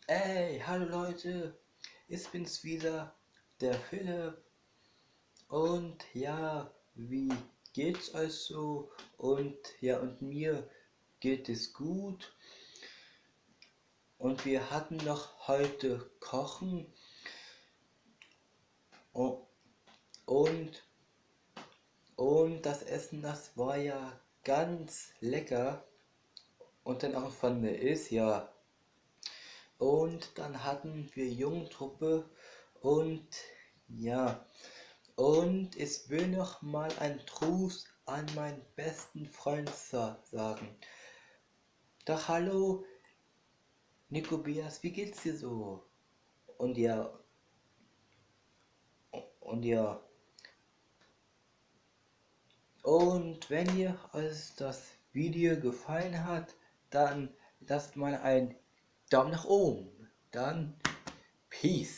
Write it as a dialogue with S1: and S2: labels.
S1: Ey, hallo Leute, ich bin's wieder, der Philipp. Und ja, wie geht's euch so? Und ja, und mir geht es gut. Und wir hatten noch heute Kochen und, und, und das Essen, das war ja ganz lecker. Und dann auch von der ist, ja. Und dann hatten wir Jungtruppe und ja. Und ich will noch mal einen Gruß an meinen besten Freund sagen. Doch hallo, Nikobias, wie geht's dir so? Und ja, und ja. Und wenn ihr euch das Video gefallen hat, dann lasst mal einen Daumen nach oben. Dann Peace.